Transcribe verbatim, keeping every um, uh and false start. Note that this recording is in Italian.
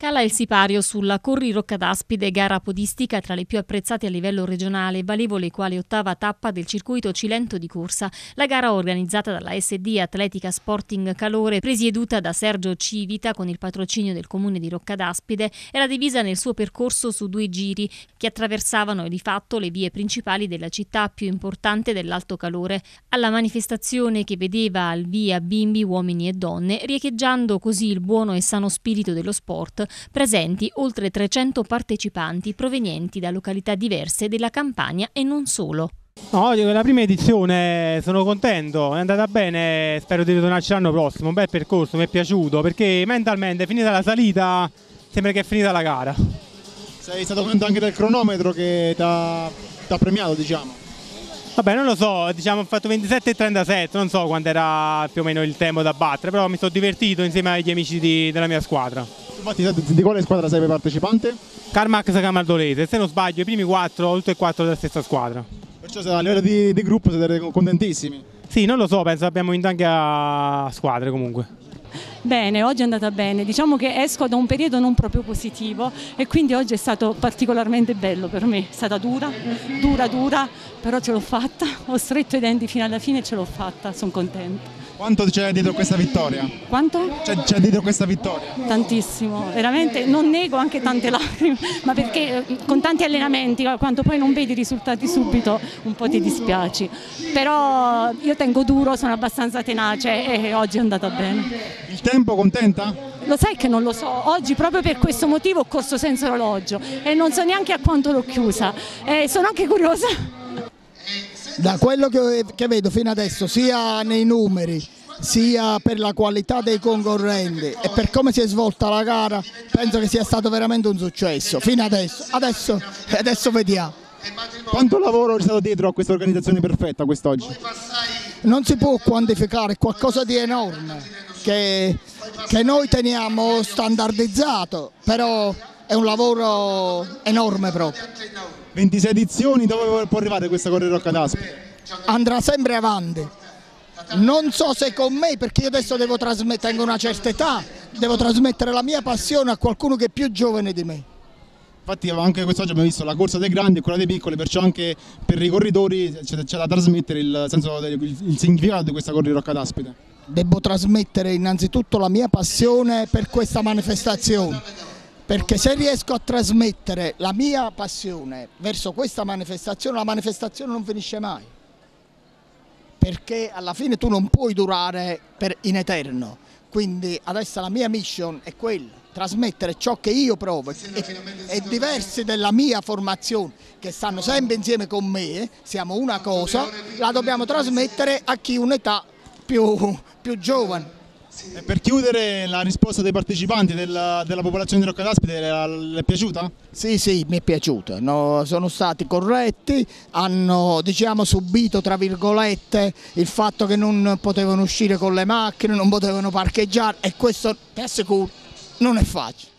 Cala il sipario sulla Corri Roccadaspide, gara podistica tra le più apprezzate a livello regionale, valevole quale ottava tappa del circuito cilento di corsa. La gara, organizzata dalla S D Atletica Sporting Calore, presieduta da Sergio Civita con il patrocinio del comune di Roccadaspide, era divisa nel suo percorso su due giri che attraversavano di fatto le vie principali della città più importante dell'Alto Calore. Alla manifestazione, che vedeva al via bimbi, uomini e donne, riecheggiando così il buono e sano spirito dello sport, presenti oltre trecento partecipanti provenienti da località diverse della Campania e non solo. No, oggi è la prima edizione, sono contento, è andata bene, spero di ritornarci l'anno prossimo, un bel percorso, mi è piaciuto perché mentalmente finita la salita sembra che è finita la gara. Sei stato contento anche del cronometro che ti ha premiato, diciamo? Vabbè, non lo so, diciamo ho fatto ventisette e trentasette, non so quando era più o meno il tempo da battere, però mi sono divertito insieme agli amici di, della mia squadra. Infatti, di quale squadra sei partecipante? Carmax Camaldolese, se non sbaglio i primi quattro, tutti e quattro della stessa squadra. Perciò a livello di, di gruppo siete contentissimi? Sì, non lo so, penso abbiamo vinto anche a squadre comunque. Bene, oggi è andata bene, diciamo che esco da un periodo non proprio positivo e quindi oggi è stato particolarmente bello per me, è stata dura, dura, dura, però ce l'ho fatta, ho stretto i denti fino alla fine e ce l'ho fatta, sono contenta. Quanto c'è dietro questa vittoria? Quanto? C'è dietro questa vittoria? Tantissimo, veramente non nego anche tante lacrime, ma perché con tanti allenamenti, quando poi non vedi i risultati subito un po' ti dispiaci, però io tengo duro, sono abbastanza tenace e oggi è andata bene. Il tempo contenta? Lo sai che non lo so, oggi proprio per questo motivo ho corso senza orologio e non so neanche a quanto l'ho chiusa, e sono anche curiosa. Da quello che, che vedo fino adesso, sia nei numeri, sia per la qualità dei concorrenti e per come si è svolta la gara, penso che sia stato veramente un successo, fino adesso, adesso, adesso vediamo. Quanto lavoro è stato dietro a questa organizzazione perfetta quest'oggi? Non si può quantificare, è qualcosa di enorme che, che noi teniamo standardizzato, però è un lavoro enorme proprio. ventisei edizioni, dove può arrivare questa Corri Roccadaspide? Andrà sempre avanti, non so se con me, perché io adesso devo trasmettere, tengo una certa età, devo trasmettere la mia passione a qualcuno che è più giovane di me. Infatti anche quest'oggi abbiamo visto la corsa dei grandi e quella dei piccoli, perciò anche per i corridori c'è da trasmettere il, senso, il, il significato di questa Corri Roccadaspide. Devo trasmettere innanzitutto la mia passione per questa manifestazione, perché se riesco a trasmettere la mia passione verso questa manifestazione, la manifestazione non finisce mai, perché alla fine tu non puoi durare per in eterno, quindi adesso la mia mission è quella, trasmettere ciò che io provo e, e diversi della mia formazione che stanno sempre insieme con me, siamo una cosa, la dobbiamo trasmettere a chi un'età più, più giovane. E per chiudere, la risposta dei partecipanti della, della popolazione di Roccadaspide le è piaciuta? Sì, sì, mi è piaciuta, no, sono stati corretti, hanno diciamo subito tra virgolette il fatto che non potevano uscire con le macchine, non potevano parcheggiare e questo ti assicuro non è facile.